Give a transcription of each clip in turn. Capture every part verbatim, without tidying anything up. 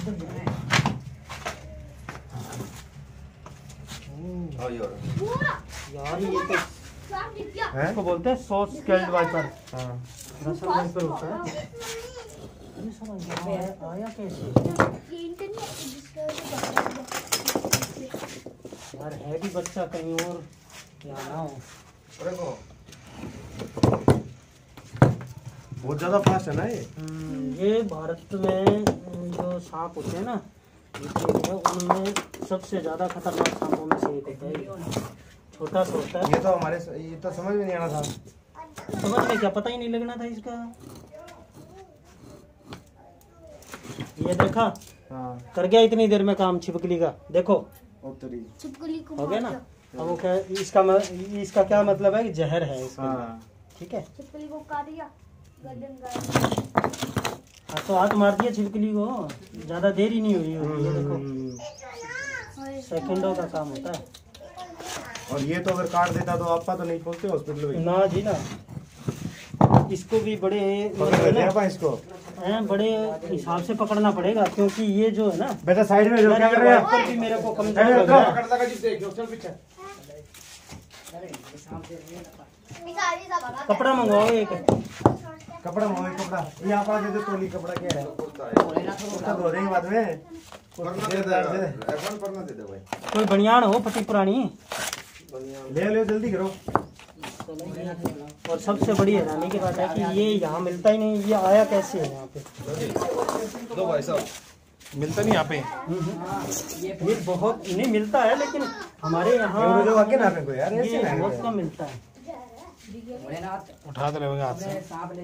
यार ये तो है को बोलते हैं सॉस स्केल्ड वाइपर। हाँ रसल वाइपर होता है। ये समझ आया आया कैसे यार, है भी बच्चा कहीं और क्या ना हो। बहुत ज्यादा फास्ट है ना ये। ये भारत में जो सांप होते हैं ना, ये उनमें सबसे ज्यादा खतरनाक सांपों में से एक होता है। छोटा सा होता है। ये तो हमारे ये तो समझ में नहीं आना था। समझ में क्या, पता ही नहीं लगना था इसका। ये देखा, हाँ कर गया इतनी देर में काम छिपकली का। देखो छिपकली हो गया ना। अब वो क्या, इसका म, इसका क्या मतलब है कि जहर है इसका। हाँ ठीक है, छिपकली को काट दिया, गर्दन का हाँ तो हाथ मार दिया छिपकली को, ज्यादा देर ही नहीं हुई होगी। ये देखो सेकंडों का काम होता है। और ये तो अगर काट देता तो आपका तो नहीं पहुंचते हॉस्पिटल में। ना जी ना, इसको भी बड़े पकड़ इसको हैं, बड़े हिसाब से पकड़ना पड़ेगा, क्योंकि ये जो है ना। बेटा साइड में जो क्या कर रहे हैं भी मेरे को कमजोर लग रहा है। कपड़ा मंगवाओ एक। कपड़ा मंगवाओ कपड़ा। ये आप दे दो तोली कपड़ा क्या है, उसका धो देंगे बाद में। कोई बनियान हो फटी पुरानी, ले लो जल्दी करो। और सबसे बड़ी हैरानी की बात है कि ये यहाँ मिलता ही नहीं। ये आया कैसे है यहाँ पे? दो भाई साहब, मिलता नहीं यहाँ पे। ये बहुत नहीं मिलता है, लेकिन हमारे यहाँ आगे ना पे यार ये बहुत कम मिलता है। उठा तो लेंगे हाथ से।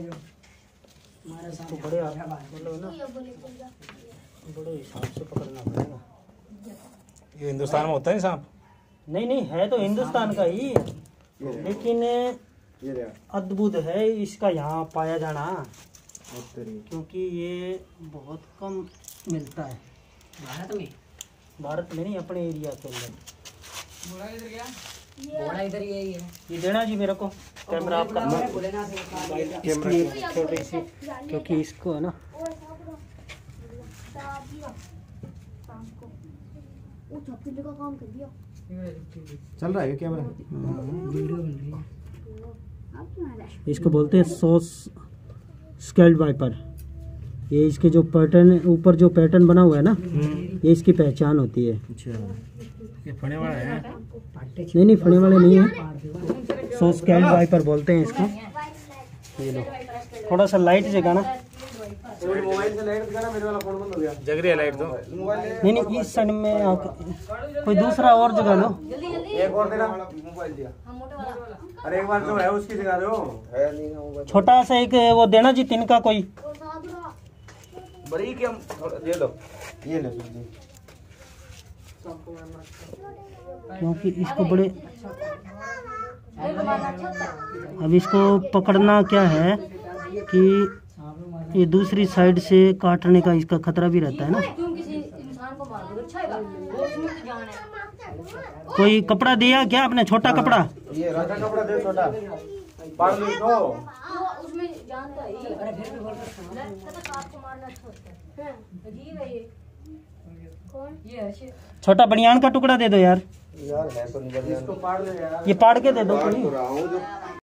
तो बड़े मतलब ना, बड़े हिसाब से पकड़ना पड़ेगा। ये हिंदुस्तान में होता है सांप? नहीं नहीं, है तो हिंदुस्तान का ही, लेकिन अद्भुत है इसका यहाँ पाया जाना, क्योंकि ये बहुत कम मिलता है भारत में। भारत में नहीं, अपने एरिया के अंदर। घोड़ा इधर यही है। ये देना जी मेरे को कैमरा आपका, छोटी सी, क्योंकि इसको है ना। का काम कर दिया। चल रहा है कैमरा, वीडियो बन रही है। इसको बोलते हैं सॉस स्केल्ड वाइपर। ये इसके जो पैटर्न, ऊपर जो पैटर्न बना हुआ है ना, ये इसकी पहचान होती है। अच्छा, ये फने वाला है? नहीं नहीं, फने वाले नहीं है। सॉस स्केल्ड वाइपर बोलते हैं इसको। ये लो, थोड़ा सा लाइट जगाना। मोबाइल से लाइट दिखाना, मेरे वाला फोन बंद हो गया। जग रही है लाइट तो। नहीं नहीं, इस साइड में कोई दूसरा और जगा लो। एक और देना, मोबाइल दिया। अरे एक बार जो है उसकी जगह दो। छोटा सा एक वो देना जी, तिनका कोई। बड़ी क्या दे लो, ये लो। क्योंकि इसको बड़े, अब इसको पकड़ना क्या है कि ये दूसरी साइड से काटने का इसका खतरा भी रहता है ना। कोई कपड़ा दिया क्या आपने, छोटा कपड़ा? ये छोटा कपड़ा दे, छोटा पार लो तो उसमें जानता है ये। अरे फिर भी बोल रहा है आपको मारना अच्छा होता है। अजीब है ये। कौन ये है? छोटा बनियान का टुकड़ा दे दो यार। यार है तो नहीं, इसको पाड़ ले यार। ये पाड़ के दे दो कोई।